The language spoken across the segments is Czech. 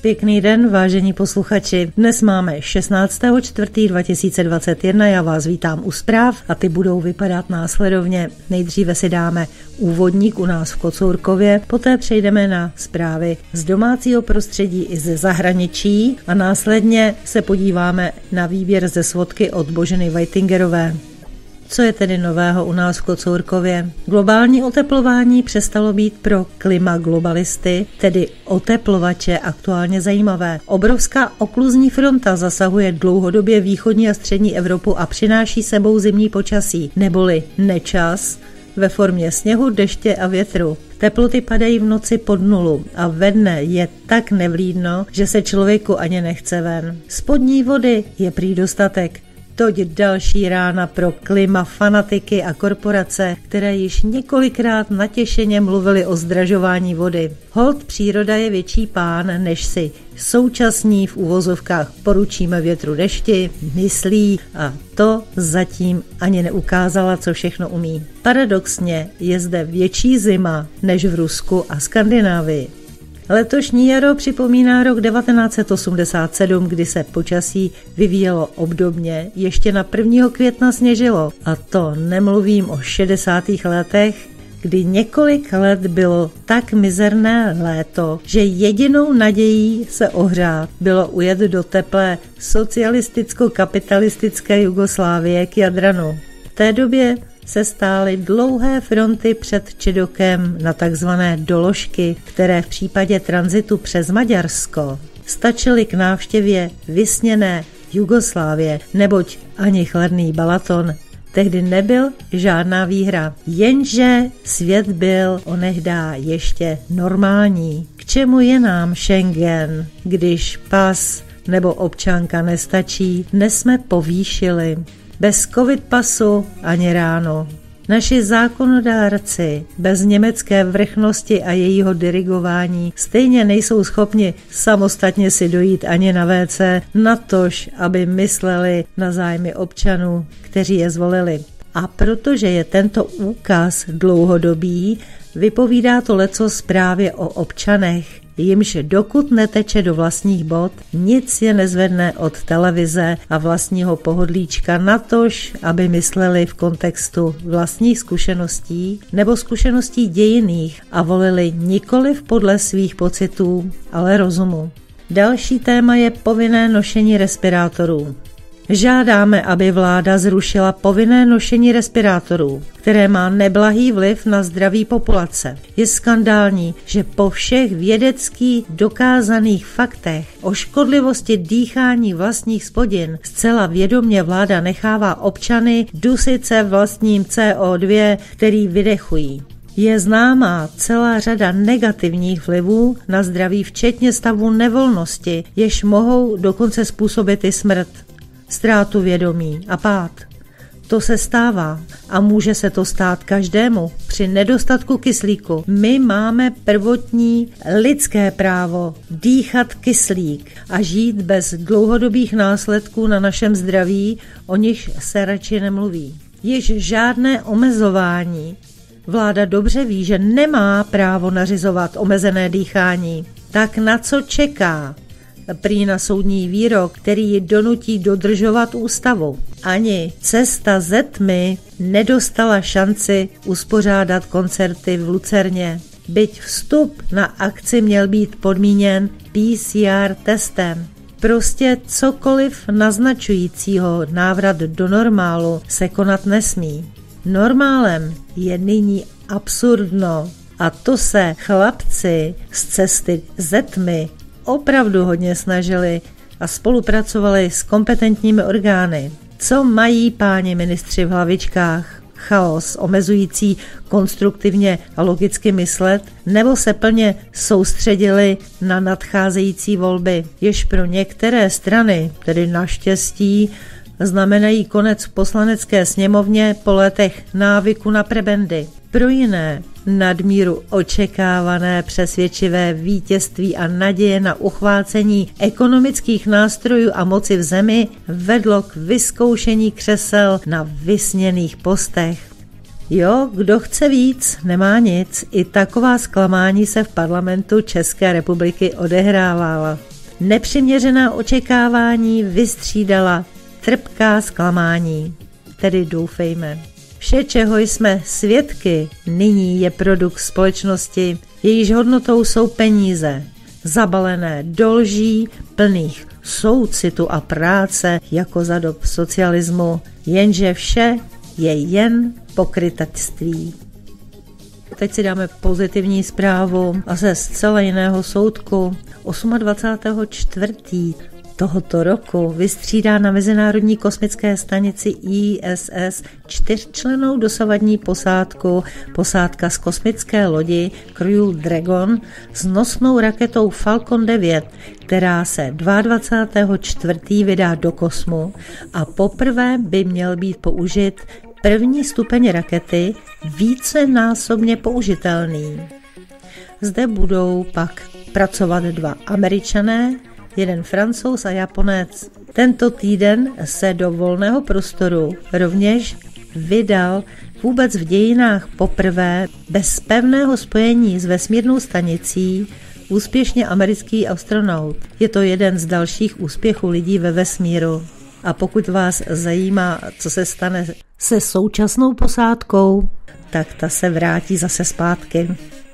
Pěkný den, vážení posluchači. Dnes máme 16.4.2021, já vás vítám u zpráv a ty budou vypadat následovně. Nejdříve si dáme úvodník u nás v Kocourkově, poté přejdeme na zprávy z domácího prostředí i ze zahraničí a následně se podíváme na výběr ze svodky od Boženy Vajtingerové. Co je tedy nového u nás v Kocourkově? Globální oteplování přestalo být pro klimaglobalisty, tedy oteplovače, aktuálně zajímavé. Obrovská okluzní fronta zasahuje dlouhodobě východní a střední Evropu a přináší sebou zimní počasí, neboli nečas ve formě sněhu, deště a větru. Teploty padají v noci pod nulu a ve dne je tak nevlídno, že se člověku ani nechce ven. Spodní vody je prý dostatek. Toť další rána pro klimafanatiky a korporace, které již několikrát natěšeně mluvily o zdražování vody. Holt příroda je větší pán, než si současní v uvozovkách poručíme větru dešti myslí a to zatím ani neukázala, co všechno umí. Paradoxně je zde větší zima než v Rusku a Skandinávii. Letošní jaro připomíná rok 1987, kdy se počasí vyvíjelo obdobně, ještě na 1. května sněžilo. A to nemluvím o 60. letech, kdy několik let bylo tak mizerné léto, že jedinou nadějí se ohřát bylo ujet do teplé socialisticko-kapitalistické Jugoslávie k Jadranu. V té době se stály dlouhé fronty před Čedokem na takzvané doložky, které v případě tranzitu přes Maďarsko stačily k návštěvě vysněné Jugoslávie, neboť ani chladný Balaton tehdy nebyl žádná výhra. Jenže svět byl onehdá ještě normální. K čemu je nám Schengen, když pas nebo občanka nestačí? Dnes jsme povýšili. Bez covid pasu ani ráno. Naši zákonodárci bez německé vrchnosti a jejího dirigování stejně nejsou schopni samostatně si dojít ani na WC, natož, aby mysleli na zájmy občanů, kteří je zvolili. A protože je tento úkaz dlouhodobý, vypovídá to lecos právě o občanech, jimž dokud neteče do vlastních bot, nic je nezvedne od televize a vlastního pohodlíčka, natož, aby mysleli v kontextu vlastních zkušeností nebo zkušeností dějinných a volili nikoliv podle svých pocitů, ale rozumu. Další téma je povinné nošení respirátorů. Žádáme, aby vláda zrušila povinné nošení respirátorů, které má neblahý vliv na zdraví populace. Je skandální, že po všech vědecky dokázaných faktech o škodlivosti dýchání vlastních spodin zcela vědomě vláda nechává občany dusit se vlastním CO2, který vydechují. Je známá celá řada negativních vlivů na zdraví, včetně stavu nevolnosti, jež mohou dokonce způsobit i smrt. Ztrátu vědomí a pád. To se stává a může se to stát každému při nedostatku kyslíku. My máme prvotní lidské právo dýchat kyslík a žít bez dlouhodobých následků na našem zdraví, o nich se radši nemluví. Již žádné omezování. Vláda dobře ví, že nemá právo nařizovat omezené dýchání. Tak na co čeká? Prý na soudní výrok, který ji donutí dodržovat ústavu. Ani Cesta ze tmy nedostala šanci uspořádat koncerty v Lucerně. Byť vstup na akci měl být podmíněn PCR testem. Prostě cokoliv naznačujícího návrat do normálu se konat nesmí. Normálem je nyní absurdno a to se chlapci z Cesty ze tmy opravdu hodně snažili a spolupracovali s kompetentními orgány. Co mají páni ministři v hlavičkách? Chaos omezující konstruktivně a logicky myslet, nebo se plně soustředili na nadcházející volby, jež pro některé strany, tedy naštěstí, znamenají konec v poslanecké sněmovně po letech návyku na prebendy. Pro jiné nadmíru očekávané přesvědčivé vítězství a naděje na uchvácení ekonomických nástrojů a moci v zemi vedlo k vyzkoušení křesel na vysněných postech. Jo, kdo chce víc, nemá nic. I taková zklamání se v parlamentu České republiky odehrávala. Nepřiměřená očekávání vystřídala trpká zklamání. Tedy doufejme. Vše, čeho jsme svědky, nyní je produkt společnosti, jejíž hodnotou jsou peníze, zabalené do lží, plných soucitu a práce, jako za dob socialismu, jenže vše je jen pokrytectví. Teď si dáme pozitivní zprávu a ze zcela jiného soudku. 28.4. tohoto roku vystřídá na Mezinárodní kosmické stanici ISS 4člennou dosavadní posádku, posádka z kosmické lodi Crew Dragon s nosnou raketou Falcon 9, která se 22.4. vydá do kosmu a poprvé by měl být použit první stupeň rakety, vícenásobně použitelný. Zde budou pak pracovat 2 Američané, 1 Francouz a Japonec. Tento týden se do volného prostoru rovněž vydal vůbec v dějinách poprvé bez pevného spojení s vesmírnou stanicí úspěšně americký astronaut. Je to jeden z dalších úspěchů lidí ve vesmíru. A pokud vás zajímá, co se stane se současnou posádkou, tak ta se vrátí zase zpátky.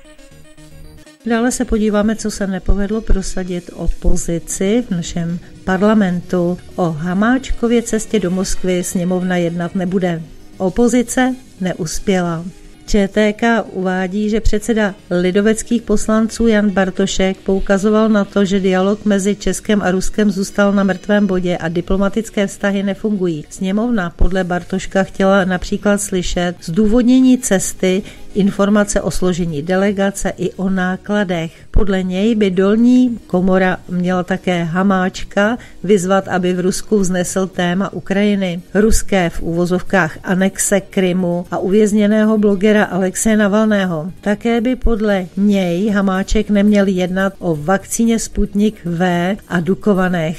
Dále se podíváme, co se nepovedlo prosadit opozici v našem parlamentu. O Hamáčkově cestě do Moskvy sněmovna jednat nebude. Opozice neuspěla. ČTK uvádí, že předseda lidoveckých poslanců Jan Bartošek poukazoval na to, že dialog mezi Českem a Ruskem zůstal na mrtvém bodě a diplomatické vztahy nefungují. Sněmovna podle Bartoška chtěla například slyšet zdůvodnění cesty, informace o složení delegace i o nákladech. Podle něj by dolní komora měla také Hamáčka vyzvat, aby v Rusku vznesl téma Ukrajiny, ruské v uvozovkách anexe Krymu a uvězněného blogera Alexeje Navalného. Také by podle něj Hamáček neměl jednat o vakcíně Sputnik V a Dukovanech.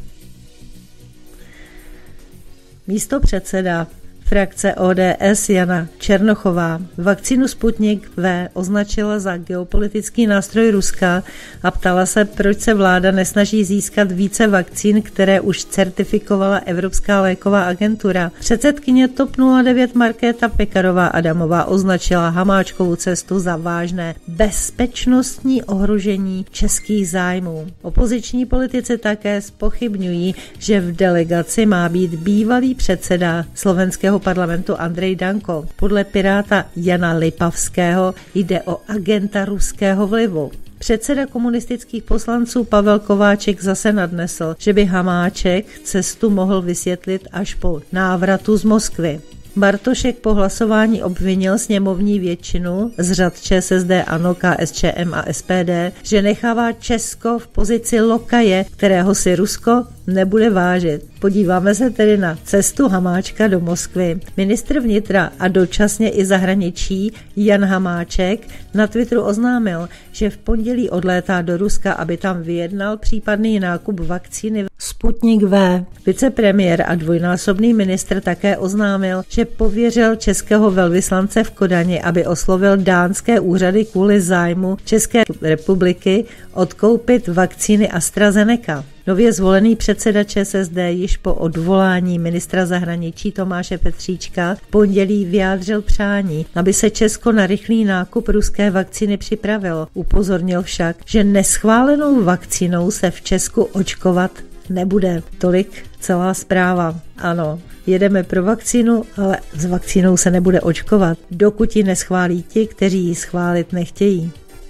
Místopředseda frakce ODS Jana Černochová vakcínu Sputnik V označila za geopolitický nástroj Ruska a ptala se, proč se vláda nesnaží získat více vakcín, které už certifikovala Evropská léková agentura. Předsedkyně TOP 09 Markéta Pekarová Adamová označila Hamáčkovu cestu za vážné bezpečnostní ohrožení českých zájmů. Opoziční politici také zpochybňují, že v delegaci má být bývalý předseda slovenského parlamentu Andrej Danko. Podle piráta Jana Lipavského jde o agenta ruského vlivu. Předseda komunistických poslanců Pavel Kováček zase nadnesl, že by Hamáček cestu mohl vysvětlit až po návratu z Moskvy. Bartošek po hlasování obvinil sněmovní většinu z řad ČSSD, ANO, KSČM a SPD, že nechává Česko v pozici lokaje, kterého si Rusko nebude vážit. Podíváme se tedy na cestu Hamáčka do Moskvy. Ministr vnitra a dočasně i zahraničí Jan Hamáček na Twitteru oznámil, že v pondělí odlétá do Ruska, aby tam vyjednal případný nákup vakcíny Sputnik V. Vicepremiér a dvojnásobný ministr také oznámil, že pověřil českého velvyslance v Kodani, aby oslovil dánské úřady kvůli zájmu České republiky odkoupit vakcíny AstraZeneca. Nově zvolený předseda ČSSD již po odvolání ministra zahraničí Tomáše Petříčka v pondělí vyjádřil přání, aby se Česko na rychlý nákup ruské vakcíny připravilo. Upozornil však, že neschválenou vakcínou se v Česku očkovat nebude. Tolik celá zpráva. Ano, jedeme pro vakcínu, ale s vakcínou se nebude očkovat, dokud ji neschválí ti, kteří ji schválit nechtějí.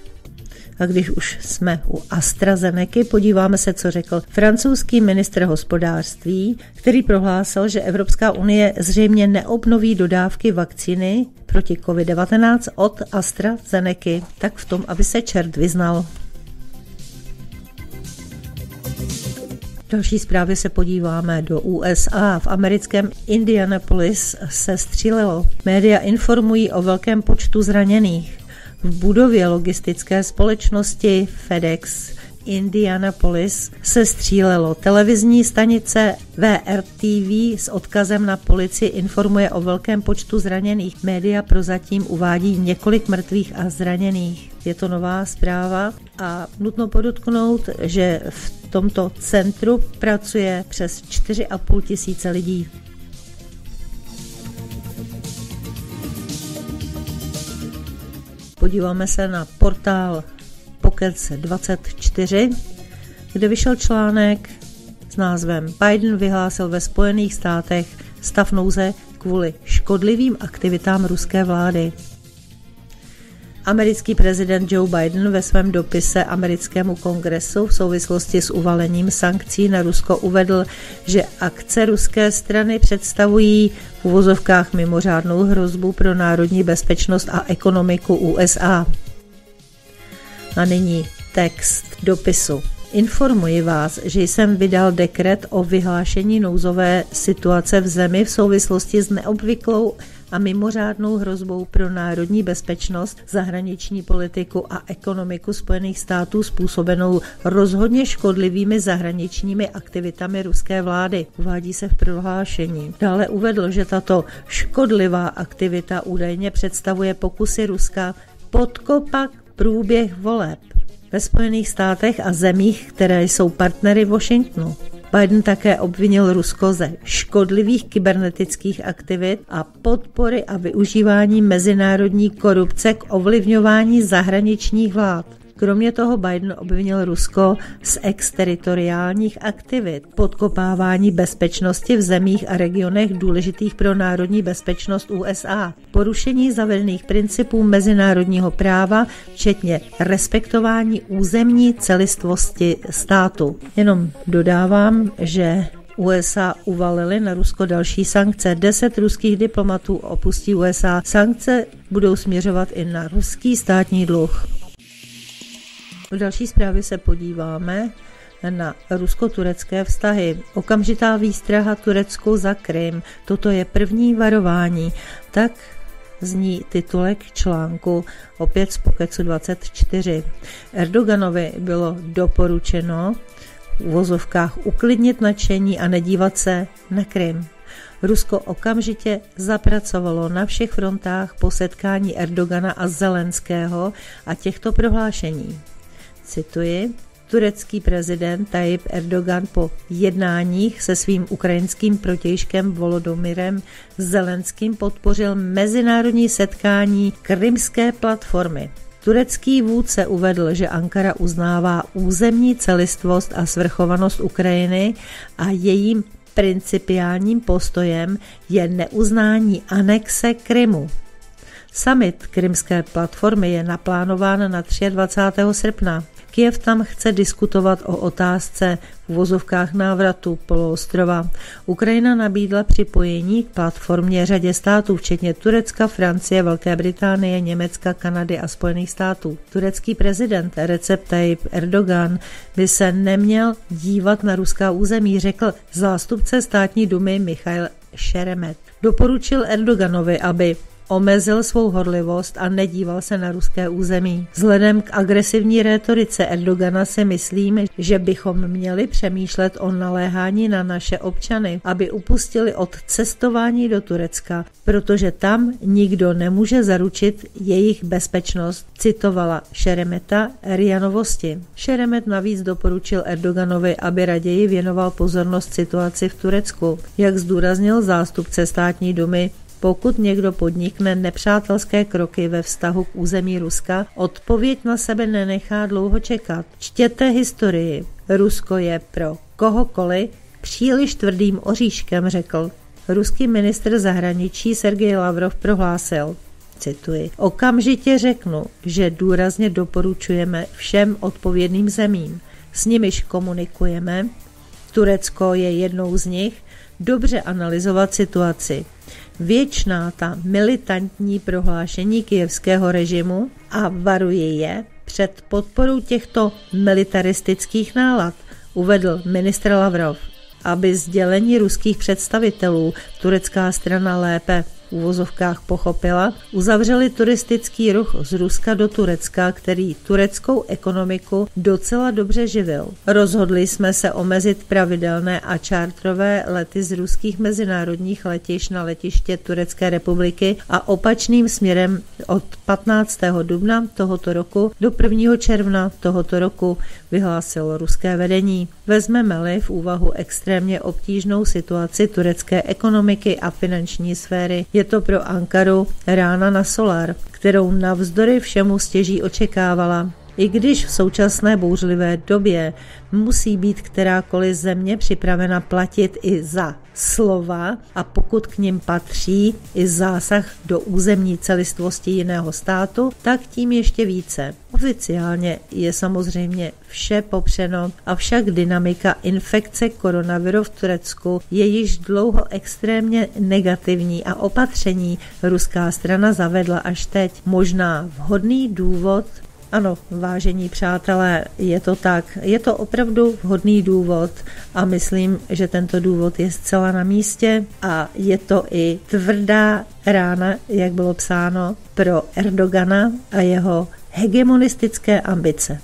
A když už jsme u AstraZenecy, podíváme se, co řekl francouzský ministr hospodářství, který prohlásil, že Evropská unie zřejmě neobnoví dodávky vakcíny proti COVID-19 od AstraZenecy. Tak v tom, aby se čert vyznal. V další zprávě se podíváme do USA. V americkém Indianapolis se střílelo. Média informují o velkém počtu zraněných. V budově logistické společnosti FedEx Indianapolis se střílelo. Televizní stanice VRTV s odkazem na policii informuje o velkém počtu zraněných. Média prozatím uvádí několik mrtvých a zraněných. Je to nová zpráva. A nutno podotknout, že v tomto centru pracuje přes 4,5 tisíce lidí. Podíváme se na portál Pokec24, kde vyšel článek s názvem Biden vyhlásil ve Spojených státech stav nouze kvůli škodlivým aktivitám ruské vlády. Americký prezident Joe Biden ve svém dopise americkému kongresu v souvislosti s uvalením sankcí na Rusko uvedl, že akce ruské strany představují v uvozovkách mimořádnou hrozbu pro národní bezpečnost a ekonomiku USA. A nyní text dopisu. Informuji vás, že jsem vydal dekret o vyhlášení nouzové situace v zemi v souvislosti s neobvyklou a mimořádnou hrozbou pro národní bezpečnost, zahraniční politiku a ekonomiku Spojených států způsobenou rozhodně škodlivými zahraničními aktivitami ruské vlády, uvádí se v prohlášení. Dále uvedl, že tato škodlivá aktivita údajně představuje pokusy Ruska podkopat průběh voleb ve Spojených státech a zemích, které jsou partnery Washingtonu. Biden také obvinil Rusko ze škodlivých kybernetických aktivit a podpory a využívání mezinárodní korupce k ovlivňování zahraničních vlád. Kromě toho Biden obvinil Rusko z exteritoriálních aktivit, podkopávání bezpečnosti v zemích a regionech důležitých pro národní bezpečnost USA, porušení zavedených principů mezinárodního práva, včetně respektování územní celistvosti státu. Jenom dodávám, že USA uvalily na Rusko další sankce. 10 ruských diplomatů opustí USA. Sankce budou směřovat i na ruský státní dluh. V další zprávě se podíváme na rusko-turecké vztahy. Okamžitá výstraha Turecku za Krym. Toto je první varování. Tak zní titulek článku opět z Pokecu 24. Erdoganovi bylo doporučeno v uvozovkách uklidnit nadšení a nedívat se na Krym. Rusko okamžitě zapracovalo na všech frontách po setkání Erdogana a Zelenského a těchto prohlášení. Cituji, turecký prezident Tayyip Erdogan po jednáních se svým ukrajinským protějškem Volodymyrem Zelenským podpořil mezinárodní setkání Krymské platformy. Turecký vůdce uvedl, že Ankara uznává územní celistvost a svrchovanost Ukrajiny a jejím principiálním postojem je neuznání anexe Krymu. Summit Krymské platformy je naplánován na 23. srpna. Kyjev tam chce diskutovat o otázce v uvozovkách návratu poloostrova. Ukrajina nabídla připojení k platformě řadě států, včetně Turecka, Francie, Velké Británie, Německa, Kanady a Spojených států. Turecký prezident Recep Tayyip Erdogan by se neměl dívat na ruská území, řekl zástupce státní dumy Michail Šeremet. Doporučil Erdoganovi, aby omezil svou horlivost a nedíval se na ruské území. Vzhledem k agresivní rétorice Erdogana si myslím, že bychom měli přemýšlet o naléhání na naše občany, aby upustili od cestování do Turecka, protože tam nikdo nemůže zaručit jejich bezpečnost, citovala Šeremeta RIA Novosti. Šeremet navíc doporučil Erdoganovi, aby raději věnoval pozornost situaci v Turecku. Jak zdůraznil zástupce státní dumy, pokud někdo podnikne nepřátelské kroky ve vztahu k území Ruska, odpověď na sebe nenechá dlouho čekat. Čtěte historii. Rusko je pro kohokoliv příliš tvrdým oříškem, řekl. Ruský ministr zahraničí Sergej Lavrov prohlásil, cituji, okamžitě řeknu, že důrazně doporučujeme všem odpovědným zemím, s nimiž komunikujeme, Turecko je jednou z nich, dobře analyzovat situaci. Věčná ta militantní prohlášení kyjevského režimu a varuje je před podporou těchto militaristických nálad, uvedl ministr Lavrov, aby sdělení ruských představitelů turecká strana lépe v uvozovkách pochopila, uzavřeli turistický ruch z Ruska do Turecka, který tureckou ekonomiku docela dobře živil. Rozhodli jsme se omezit pravidelné a čártrové lety z ruských mezinárodních letišť na letiště Turecké republiky a opačným směrem od 15. dubna tohoto roku do 1. června tohoto roku, vyhlásilo ruské vedení. Vezmeme-li v úvahu extrémně obtížnou situaci turecké ekonomiky a finanční sféry, je to pro Ankaru rána na solar, kterou navzdory všemu stěží očekávala. I když v současné bouřlivé době musí být kterákoliv země připravena platit i za slova a pokud k nim patří i zásah do územní celistvosti jiného státu, tak tím ještě více. Oficiálně je samozřejmě vše popřeno, avšak dynamika infekce koronaviru v Turecku je již dlouho extrémně negativní a opatření ruská strana zavedla až teď. Možná vhodný důvod. Ano, vážení přátelé, je to tak. Je to opravdu vhodný důvod a myslím, že tento důvod je zcela na místě a je to i tvrdá rána, jak bylo psáno, pro Erdogana a jeho hegemonistické ambice.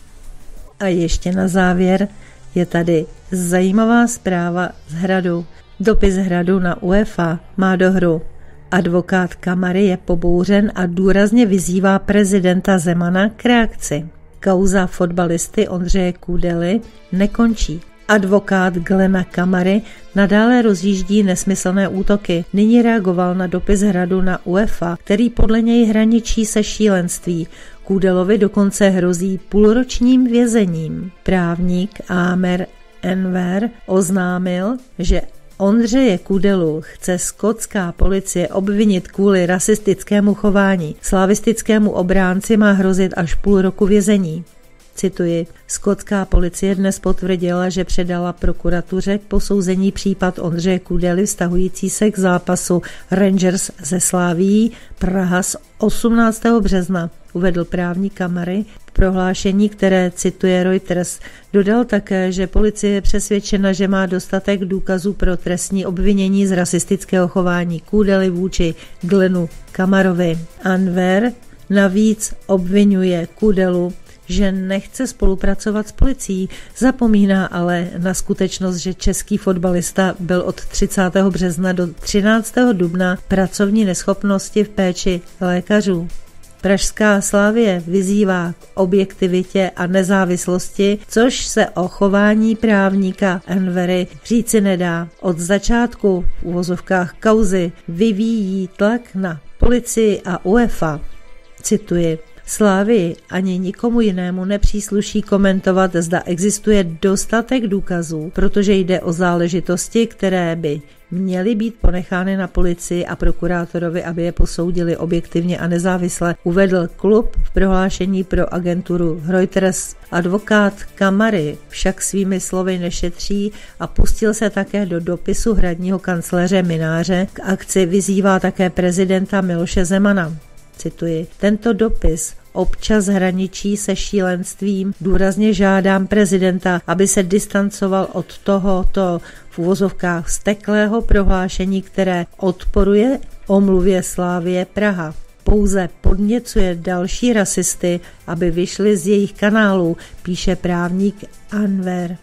A ještě na závěr je tady zajímavá zpráva z Hradu. Dopis Hradu na UEFA má dohru. Advokát Kamary je pobouřen a důrazně vyzývá prezidenta Zemana k reakci. Kauza fotbalisty Ondřeje Kudely nekončí. Advokát Glena Kamary nadále rozjíždí nesmyslné útoky. Nyní reagoval na dopis Hradu na UEFA, který podle něj hraničí se šílenství. Kudelovi dokonce hrozí půlročním vězením. Právník Amer Enver oznámil, že Ondřeje Kudelu chce skotská policie obvinit kvůli rasistickému chování. Slavistickému obránci má hrozit až půl roku vězení. Cituji, skotská policie dnes potvrdila, že předala prokuratuře k posouzení případ Ondřeje Kudely vztahující se k zápasu Rangers ze Slavií Praha z 18. března, uvedl právník Kamary v prohlášení, které cituje Reuters. Dodal také, že policie je přesvědčena, že má dostatek důkazů pro trestní obvinění z rasistického chování Kudely vůči Glenu Kamarovi. Anver navíc obvinuje Kudelu, že nechce spolupracovat s policií, zapomíná ale na skutečnost, že český fotbalista byl od 30. března do 13. dubna pracovní neschopnosti v péči lékařů. Pražská Slavie vyzývá k objektivitě a nezávislosti, což se o chování právníka Envery říci nedá. Od začátku v uvozovkách kauzy vyvíjí tlak na policii a UEFA. Cituji. Slavii ani nikomu jinému nepřísluší komentovat, zda existuje dostatek důkazů, protože jde o záležitosti, které by měly být ponechány na policii a prokurátorovi, aby je posoudili objektivně a nezávisle, uvedl klub v prohlášení pro agenturu Reuters. Advokát Kamary však svými slovy nešetří a pustil se také do dopisu hradního kancléře Mynáře. K akci vyzývá také prezidenta Miloše Zemana. Cituji, tento dopis občas hraničí se šílenstvím, důrazně žádám prezidenta, aby se distancoval od tohoto v uvozovkách vzteklého prohlášení, které odporuje omluvě Slavie Praha. Pouze podněcuje další rasisty, aby vyšli z jejich kanálů, píše právník Anver.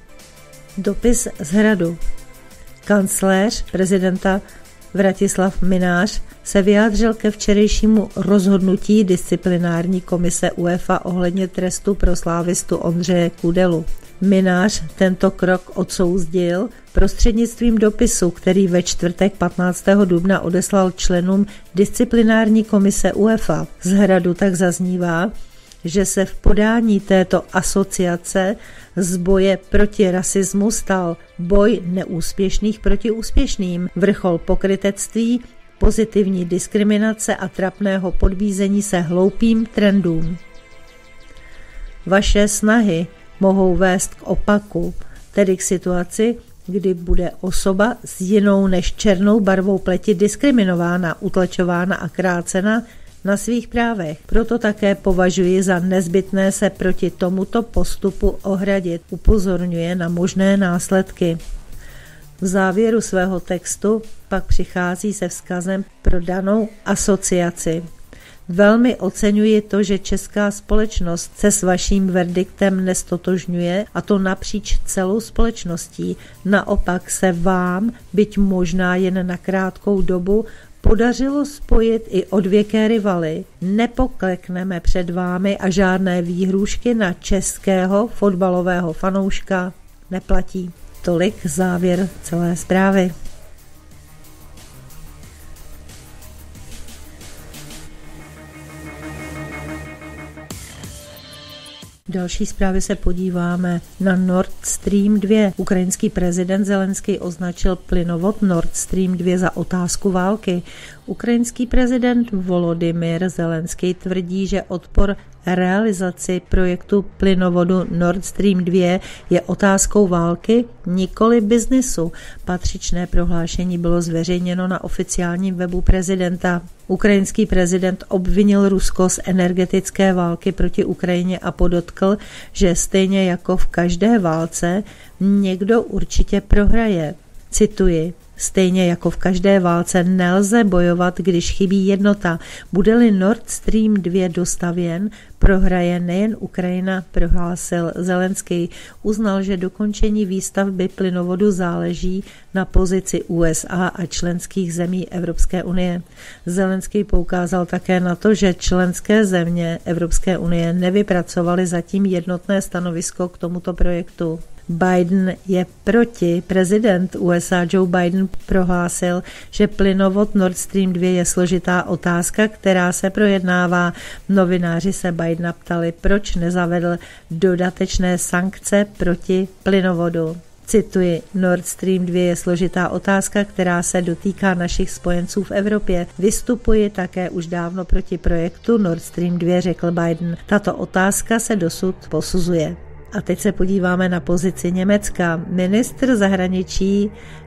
Dopis z Hradu. Kancléř prezidenta Vratislav Mynář se vyjádřil ke včerejšímu rozhodnutí disciplinární komise UEFA ohledně trestu pro slávistu Ondřeje Kudelu. Mynář tento krok odsouzdil prostřednictvím dopisu, který ve čtvrtek 15. dubna odeslal členům disciplinární komise UEFA. Z Hradu tak zaznívá, že se v podání této asociace z boje proti rasismu stal boj neúspěšných proti úspěšným, vrchol pokrytectví, pozitivní diskriminace a trapného podbízení se hloupým trendům. Vaše snahy mohou vést k opaku, tedy k situaci, kdy bude osoba s jinou než černou barvou pleti diskriminována, utlačována a krácena na svých právech. Proto také považuji za nezbytné se proti tomuto postupu ohradit. Upozorňuje na možné následky. V závěru svého textu pak přichází se vzkazem pro danou asociaci. Velmi oceňuji to, že česká společnost se s vaším verdiktem nestotožňuje, a to napříč celou společností. Naopak se vám, byť možná jen na krátkou dobu, podařilo spojit i odvěké rivaly. Nepoklekneme před vámi a žádné výhrůžky na českého fotbalového fanouška neplatí. Tolik závěr celé zprávy. V další zprávě se podíváme na Nord Stream 2. Ukrajinský prezident Zelenský označil plynovod Nord Stream 2 za otázku války. Ukrajinský prezident Volodymyr Zelenský tvrdí, že odpor realizaci projektu plynovodu Nord Stream 2 je otázkou války, nikoli biznesu. Patřičné prohlášení bylo zveřejněno na oficiálním webu prezidenta. Ukrajinský prezident obvinil Rusko z energetické války proti Ukrajině a podotkl, že stejně jako v každé válce někdo určitě prohraje. Cituji: stejně jako v každé válce nelze bojovat, když chybí jednota. Bude-li Nord Stream 2 dostavěn, prohraje nejen Ukrajina, prohlásil Zelenský. Uznal, že dokončení výstavby plynovodu záleží na pozici USA a členských zemí Evropské unie. Zelenský poukázal také na to, že členské země Evropské unie nevypracovaly zatím jednotné stanovisko k tomuto projektu. Biden je proti. Prezident USA Joe Biden prohlásil, že plynovod Nord Stream 2 je složitá otázka, která se projednává. Novináři se Bidena ptali, proč nezavedl dodatečné sankce proti plynovodu. Cituji: Nord Stream 2 je složitá otázka, která se dotýká našich spojenců v Evropě. Vystupuji také už dávno proti projektu Nord Stream 2, řekl Biden. Tato otázka se dosud posuzuje. A teď se podíváme na pozici Německa. Ministr zahraničí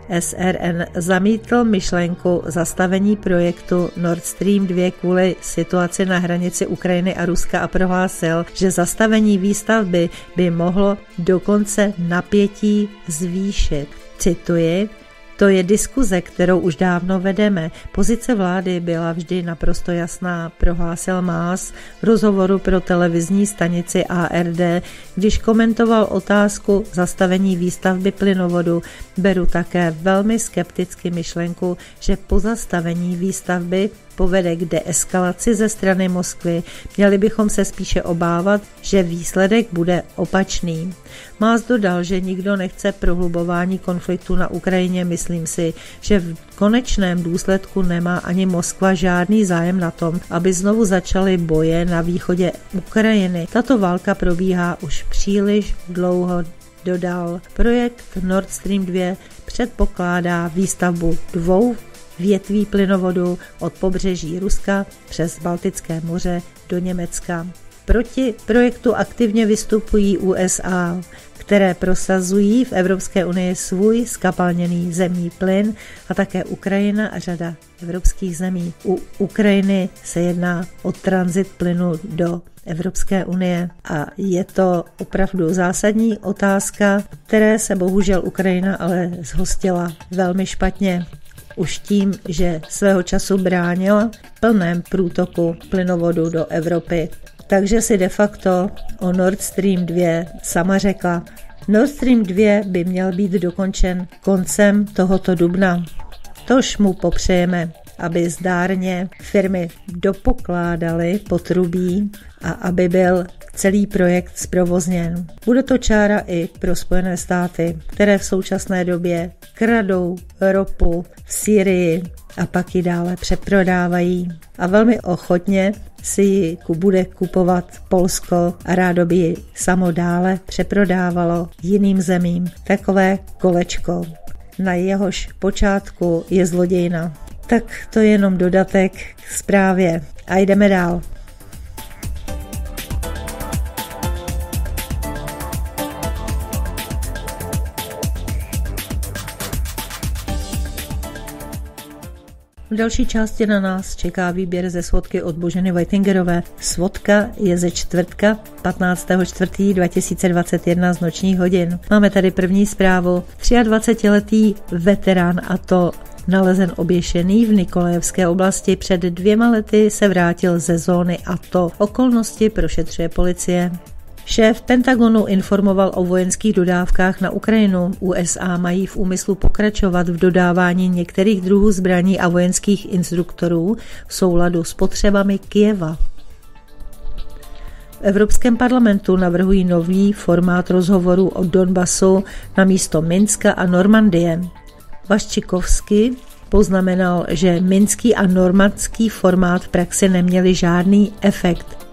SRN zamítl myšlenku zastavení projektu Nord Stream 2 kvůli situaci na hranici Ukrajiny a Ruska a prohlásil, že zastavení výstavby by mohlo dokonce napětí zvýšit. Cituji: to je diskuze, kterou už dávno vedeme. Pozice vlády byla vždy naprosto jasná, prohlásil Maas v rozhovoru pro televizní stanici ARD, když komentoval otázku zastavení výstavby plynovodu. Beru také velmi skepticky myšlenku, že pozastavení výstavby povede k deeskalaci ze strany Moskvy. Měli bychom se spíše obávat, že výsledek bude opačný. Maas dodal, že nikdo nechce prohlubování konfliktu na Ukrajině. Myslím si, že v konečném důsledku nemá ani Moskva žádný zájem na tom, aby znovu začaly boje na východě Ukrajiny. Tato válka probíhá už příliš dlouho, dodal. Projekt Nord Stream 2 předpokládá výstavbu 2 větví plynovodu od pobřeží Ruska přes Baltické moře do Německa. Proti projektu aktivně vystupují USA, které prosazují v Evropské unii svůj zkapalněný zemní plyn, a také Ukrajina a řada evropských zemí. U Ukrajiny se jedná o tranzit plynu do Evropské unie a je to opravdu zásadní otázka, které se bohužel Ukrajina ale zhostila velmi špatně. Už tím, že svého času bránila plném průtoku plynovodu do Evropy. Takže si de facto o Nord Stream 2 sama řekla. Nord Stream 2 by měl být dokončen koncem tohoto dubna. Tož mu popřejeme, aby zdárně firmy dopokládaly potrubí a aby byl celý projekt zprovozněn. Bude to čára i pro Spojené státy, které v současné době kradou ropu v Sýrii a pak ji dále přeprodávají. A velmi ochotně si ji bude kupovat Polsko a rádo by ji samo dále přeprodávalo jiným zemím. Takové kolečko, na jehož počátku je zlodějna. Tak to je jenom dodatek k zprávě. A jdeme dál. V další části na nás čeká výběr ze svodky od Boženy Vojtingerové. Svodka je ze čtvrtka 15.4.2021 z nočních hodin. Máme tady první zprávu. 23letý veterán ATO nalezen oběšený v Nikolajevské oblasti. Před 2 lety se vrátil ze zóny ATO. Okolnosti prošetřuje policie. Šéf Pentagonu informoval o vojenských dodávkách na Ukrajinu. USA mají v úmyslu pokračovat v dodávání některých druhů zbraní a vojenských instruktorů v souladu s potřebami Kyjeva. V Evropském parlamentu navrhují nový formát rozhovorů o Donbasu na místo Minska a Normandie. Vaščikovský poznamenal, že minský a normandský formát v praxi neměli žádný efekt.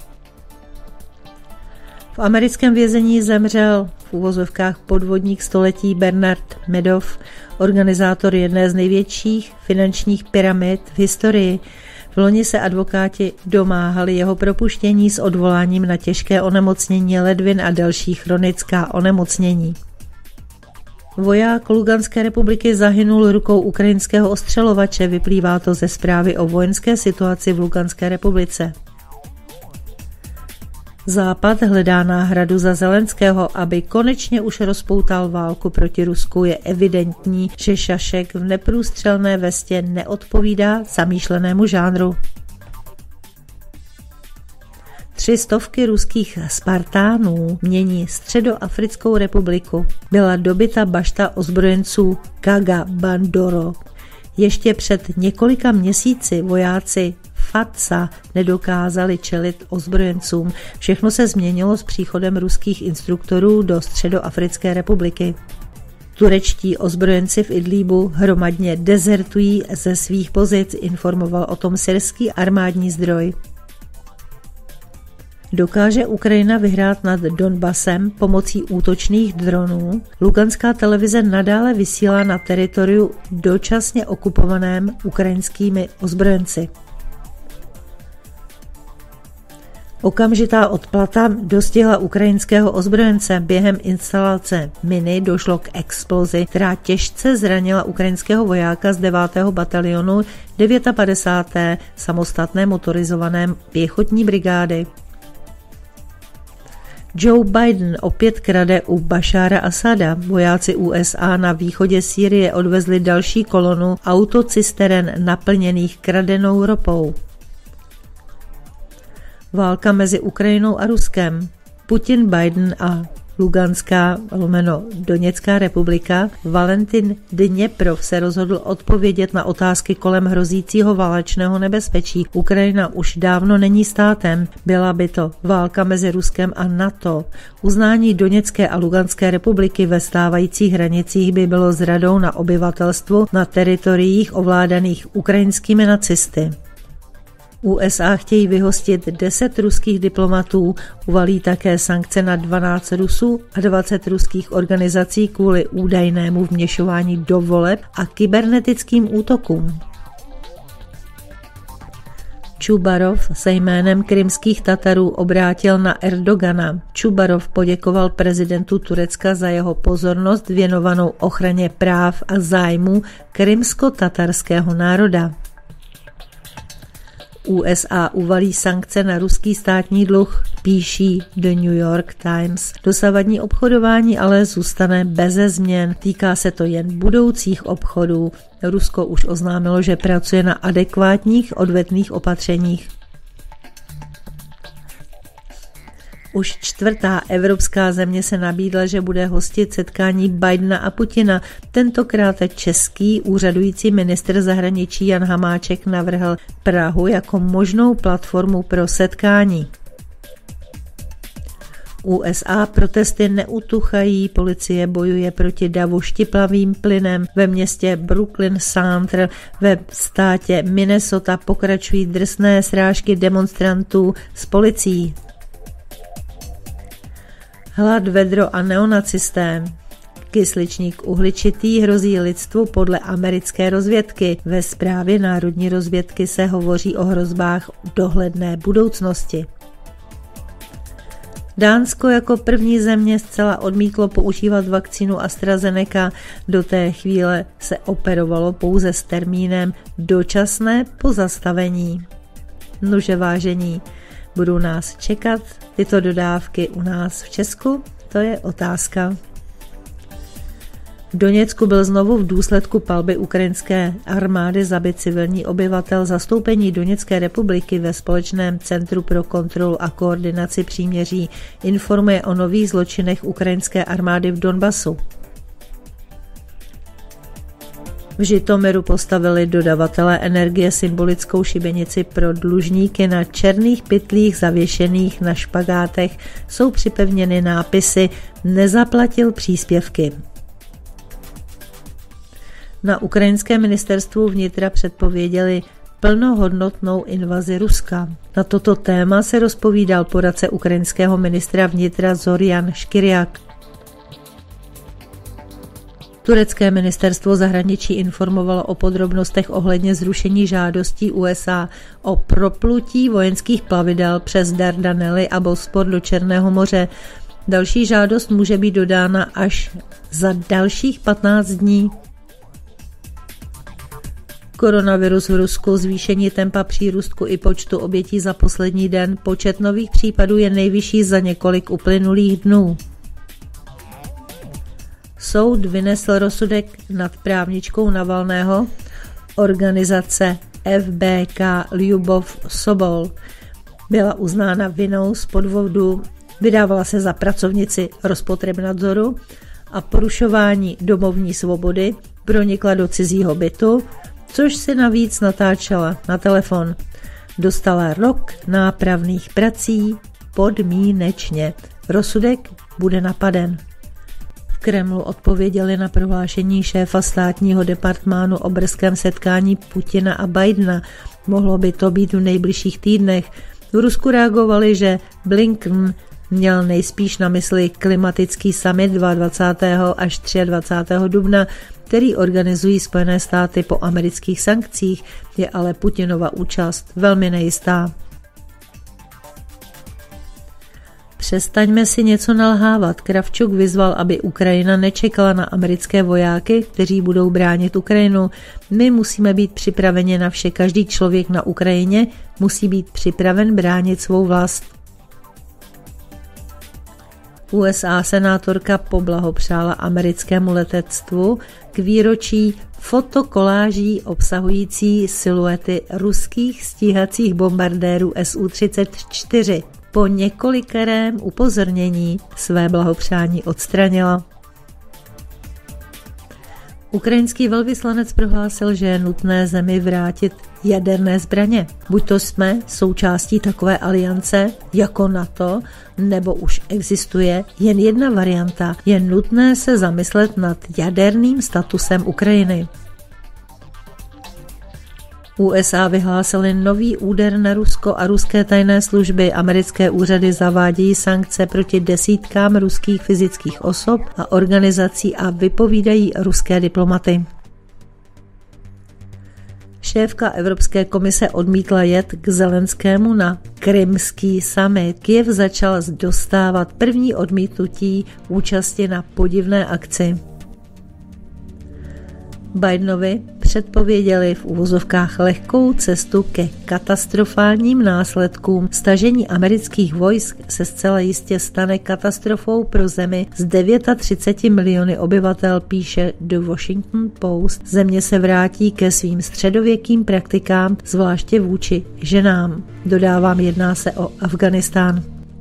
V americkém vězení zemřel v uvozovkách podvodník století Bernard Madoff, organizátor jedné z největších finančních pyramid v historii. V loni se advokáti domáhali jeho propuštění s odvoláním na těžké onemocnění ledvin a další chronická onemocnění. Voják Luganské republiky zahynul rukou ukrajinského ostřelovače, vyplývá to ze zprávy o vojenské situaci v Luganské republice. Západ hledá náhradu za Zelenského, aby konečně už rozpoutal válku proti Rusku. Je evidentní, že šašek v neprůstřelné vestě neodpovídá zamýšlenému žánru. 300 ruských Spartánů mění Středoafrickou republiku. Byla dobyta bašta ozbrojenců Kaga Bandoro. Ještě před několika měsíci vojáci FATSA nedokázali čelit ozbrojencům. Všechno se změnilo s příchodem ruských instruktorů do Středoafrické republiky. Turečtí ozbrojenci v Idlíbu hromadně dezertují ze svých pozic, informoval o tom syrský armádní zdroj. Dokáže Ukrajina vyhrát nad Donbasem pomocí útočných dronů? Luganská televize nadále vysílá na teritoriu dočasně okupovaném ukrajinskými ozbrojenci. Okamžitá odplata dostihla ukrajinského ozbrojence. Během instalace miny došlo k explozi, která těžce zranila ukrajinského vojáka z 9. batalionu 59. samostatné motorizované pěchotní brigády. Joe Biden opět krade u Bašára Asada. Vojáci USA na východě Sýrie odvezli další kolonu autocisteren naplněných kradenou ropou. Válka mezi Ukrajinou a Ruskem. Putin, Biden a Luganská Doněcká republika. Valentin Dněprov se rozhodl odpovědět na otázky kolem hrozícího válečného nebezpečí. Ukrajina už dávno není státem. Byla by to válka mezi Ruskem a NATO. Uznání Doněcké a Luganské republiky ve stávajících hranicích by bylo zradou na obyvatelstvu na teritoriích ovládaných ukrajinskými nacisty. USA chtějí vyhostit 10 ruských diplomatů, uvalí také sankce na 12 Rusů a 20 ruských organizací kvůli údajnému vměšování do voleb a kybernetickým útokům. Čubarov se jménem krymských Tatarů obrátil na Erdogana. Čubarov poděkoval prezidentu Turecka za jeho pozornost věnovanou ochraně práv a zájmů krymsko-tatarského národa. USA uvalí sankce na ruský státní dluh, píší The New York Times. Dosavadní obchodování ale zůstane beze změn. Týká se to jen budoucích obchodů. Rusko už oznámilo, že pracuje na adekvátních odvetných opatřeních. Už 4. evropská země se nabídla, že bude hostit setkání Bidena a Putina. Tentokrát český úřadující ministr zahraničí Jan Hamáček navrhl Prahu jako možnou platformu pro setkání. USA protesty neutuchají, policie bojuje proti davu štiplavým plynem. Ve městě Brooklyn Center ve státě Minnesota pokračují drsné srážky demonstrantů s policií. Hlad, vedro a neonacisté. Kysličník uhličitý hrozí lidstvu podle americké rozvědky. Ve zprávě národní rozvědky se hovoří o hrozbách dohledné budoucnosti. Dánsko jako první země zcela odmítlo používat vakcínu AstraZeneca. Do té chvíle se operovalo pouze s termínem dočasné pozastavení. Nože vážení, budou nás čekat tyto dodávky u nás v Česku? To je otázka. V Doněcku byl znovu v důsledku palby ukrajinské armády zabit civilní obyvatel. Zastoupení Doněcké republiky ve Společném centru pro kontrolu a koordinaci příměří informuje o nových zločinech ukrajinské armády v Donbasu. V Žitomiru postavili dodavatelé energie symbolickou šibenici pro dlužníky. Na černých pytlích zavěšených na špagátech jsou připevněny nápisy Nezaplatil příspěvky. Na ukrajinském ministerstvu vnitra předpověděli plnohodnotnou invazi Ruska. Na toto téma se rozpovídal poradce ukrajinského ministra vnitra Zorian Škiriak. Turecké ministerstvo zahraničí informovalo o podrobnostech ohledně zrušení žádostí USA o proplutí vojenských plavidel přes Dardanely a Bospor do Černého moře. Další žádost může být dodána až za dalších 15 dní. Koronavirus v Rusku, zvýšení tempa přírůstku i počtu obětí za poslední den. Počet nových případů je nejvyšší za několik uplynulých dnů. Soud vynesl rozsudek nad právničkou Navalného, organizace FBK Lyubov Sobol. Byla uznána vinou z podvodu, vydávala se za pracovnici Rospotrebnadzoru a porušování domovní svobody, pronikla do cizího bytu, což si navíc natáčela na telefon. Dostala rok nápravných prací podmínečně. Rozsudek bude napaden. V Kremlu odpověděli na prohlášení šéfa státního departmánu o brzkém setkání Putina a Bidena. Mohlo by to být v nejbližších týdnech. V Rusku reagovali, že Blinken měl nejspíš na mysli klimatický summit 22. až 23. dubna, který organizují Spojené státy po amerických sankcích, je ale Putinova účast velmi nejistá. Přestaňme si něco nalhávat. Kravčuk vyzval, aby Ukrajina nečekala na americké vojáky, kteří budou bránit Ukrajinu. My musíme být připraveni na vše. Každý člověk na Ukrajině musí být připraven bránit svou vlast. USA senátorka poblahopřála americkému letectvu k výročí fotokoláží obsahující siluety ruských stíhacích bombardérů Su-34. Po několikerém upozornění své blahopřání odstranila. Ukrajinský velvyslanec prohlásil, že je nutné zemi vrátit jaderné zbraně. Buď to jsme součástí takové aliance jako NATO, nebo už existuje jen jedna varianta. Je nutné se zamyslet nad jaderným statusem Ukrajiny. USA vyhlásily nový úder na Rusko a ruské tajné služby. Americké úřady zavádějí sankce proti desítkám ruských fyzických osob a organizací a vypovídají ruské diplomaty. Šéfka Evropské komise odmítla jet k Zelenskému na krymský summit. Kyjev začal dostávat první odmítnutí účasti na podivné akci. Bidenovi předpověděli v uvozovkách lehkou cestu ke katastrofálním následkům. Stažení amerických vojsk se zcela jistě stane katastrofou pro zemi z 39 miliony obyvatel, píše The Washington Post. Země se vrátí ke svým středověkým praktikám, zvláště vůči ženám. Dodávám, jedná se o Afghánistán.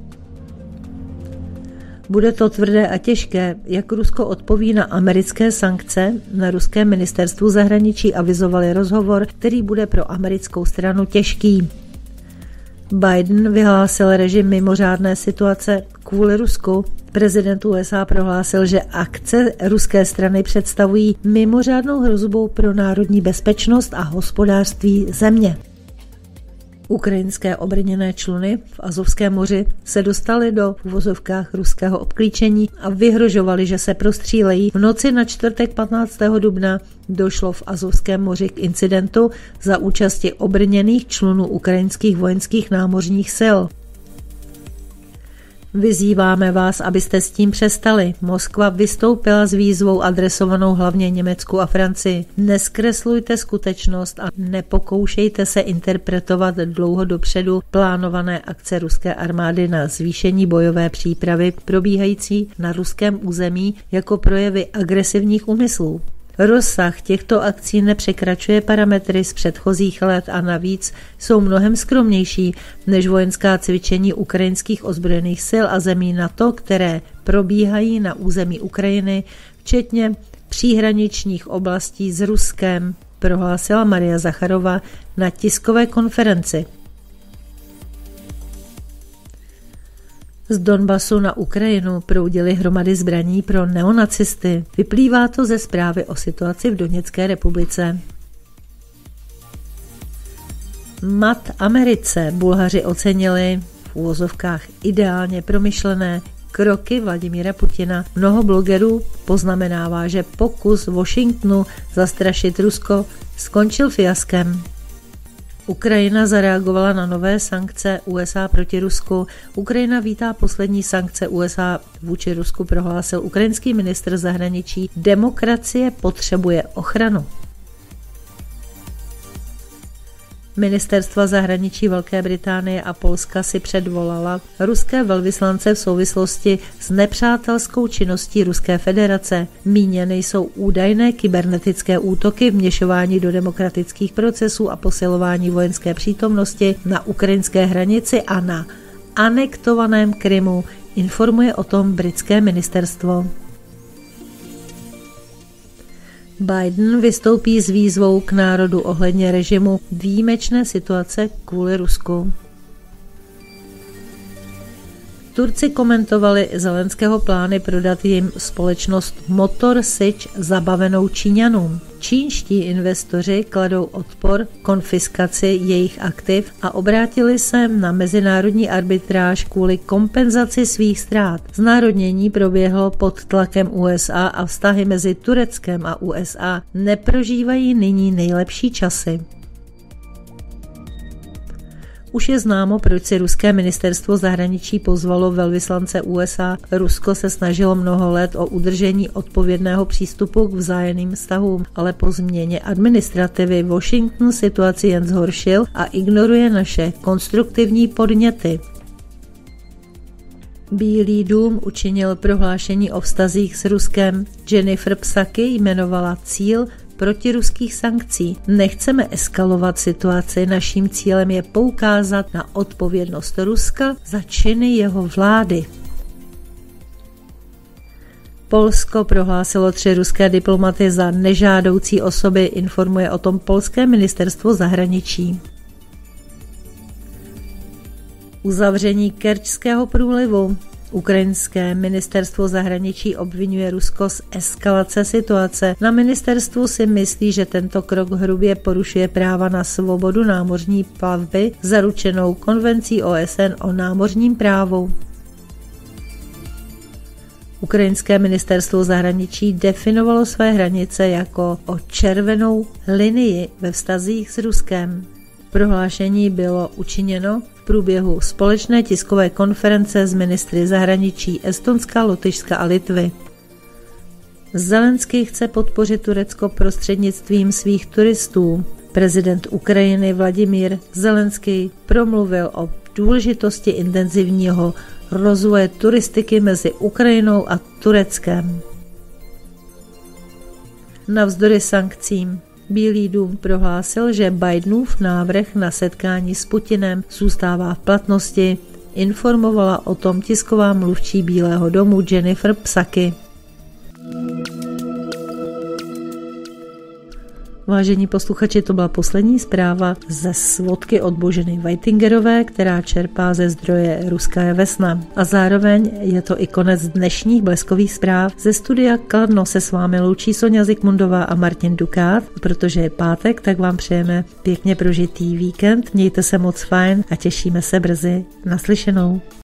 Bude to tvrdé a těžké, jak Rusko odpoví na americké sankce. Na ruském ministerstvu zahraničí avizovali rozhovor, který bude pro americkou stranu těžký. Biden vyhlásil režim mimořádné situace kvůli Rusku. Prezident USA prohlásil, že akce ruské strany představují mimořádnou hrozbu pro národní bezpečnost a hospodářství země. Ukrajinské obrněné čluny v Azovském moři se dostaly do v uvozovkách ruského obklíčení a vyhrožovali, že se prostřílejí. V noci na čtvrtek 15. dubna došlo v Azovském moři k incidentu za účasti obrněných člunů ukrajinských vojenských námořních sil. Vyzýváme vás, abyste s tím přestali. Moskva vystoupila s výzvou adresovanou hlavně Německu a Francii. Neskreslujte skutečnost a nepokoušejte se interpretovat dlouho dopředu plánované akce ruské armády na zvýšení bojové přípravy probíhající na ruském území jako projevy agresivních úmyslů. Rozsah těchto akcí nepřekračuje parametry z předchozích let a navíc jsou mnohem skromnější než vojenská cvičení ukrajinských ozbrojených sil a zemí NATO, které probíhají na území Ukrajiny, včetně příhraničních oblastí s Ruskem, prohlásila Maria Zacharova na tiskové konferenci. Z Donbasu na Ukrajinu proudily hromady zbraní pro neonacisty. Vyplývá to ze zprávy o situaci v Doněcké republice. Mat Americe Bulhaři ocenili v uvozovkách ideálně promyšlené kroky Vladimíra Putina. Mnoho blogerů poznamenává, že pokus Washingtonu zastrašit Rusko skončil fiaskem. Ukrajina zareagovala na nové sankce USA proti Rusku. Ukrajina vítá poslední sankce USA vůči Rusku, prohlásil ukrajinský ministr zahraničí. Demokracie potřebuje ochranu. Ministerstva zahraničí Velké Británie a Polska si předvolala ruské velvyslance v souvislosti s nepřátelskou činností Ruské federace. Míněny jsou údajné kybernetické útoky, vměšování do demokratických procesů a posilování vojenské přítomnosti na ukrajinské hranici a na anektovaném Krymu, informuje o tom britské ministerstvo. Biden vystoupí s výzvou k národu ohledně režimu výjimečné situace kvůli Rusku. Turci komentovali Zelenského plány prodat jim společnost Motor Sich zabavenou Číňanům. Čínští investoři kladou odpor konfiskaci jejich aktiv a obrátili se na mezinárodní arbitráž kvůli kompenzaci svých ztrát. Znárodnění proběhlo pod tlakem USA a vztahy mezi Tureckem a USA neprožívají nyní nejlepší časy. Už je známo, proč si ruské ministerstvo zahraničí pozvalo velvyslance USA. Rusko se snažilo mnoho let o udržení odpovědného přístupu k vzájemným vztahům, ale po změně administrativy Washington situaci jen zhoršil a ignoruje naše konstruktivní podněty. Bílý dům učinil prohlášení o vztazích s Ruskem. Jennifer Psaki jmenovala cíl protiruských sankcí. Nechceme eskalovat situaci, naším cílem je poukázat na odpovědnost Ruska za činy jeho vlády. Polsko prohlásilo 3 ruské diplomaty za nežádoucí osoby, informuje o tom polské ministerstvo zahraničí. Uzavření Kerčského průlivu. Ukrajinské ministerstvo zahraničí obvinuje Rusko z eskalace situace. Na ministerstvu si myslí, že tento krok hrubě porušuje práva na svobodu námořní plavby zaručenou konvencí OSN o námořním právu. Ukrajinské ministerstvo zahraničí definovalo své hranice jako o červenou linii ve vztazích s Ruskem. Prohlášení bylo učiněno v průběhu společné tiskové konference s ministry zahraničí Estonska, Lotyšska a Litvy. Zelenský chce podpořit Turecko prostřednictvím svých turistů. Prezident Ukrajiny Vladimír Zelenský promluvil o důležitosti intenzivního rozvoje turistiky mezi Ukrajinou a Tureckem. Navzdory sankcím Bílý dům prohlásil, že Bidenův návrh na setkání s Putinem zůstává v platnosti, informovala o tom tisková mluvčí Bílého domu Jennifer Psaki. Vážení posluchači, to byla poslední zpráva ze svodky od Boženy Weitingerové, která čerpá ze zdroje Ruská Vesna. A zároveň je to i konec dnešních bleskových zpráv. Ze studia Kladno se s vámi loučí Sonja Zikmundová a Martin Dukát. Protože je pátek, tak vám přejeme pěkně prožitý víkend. Mějte se moc fajn a těšíme se brzy. Naslyšenou.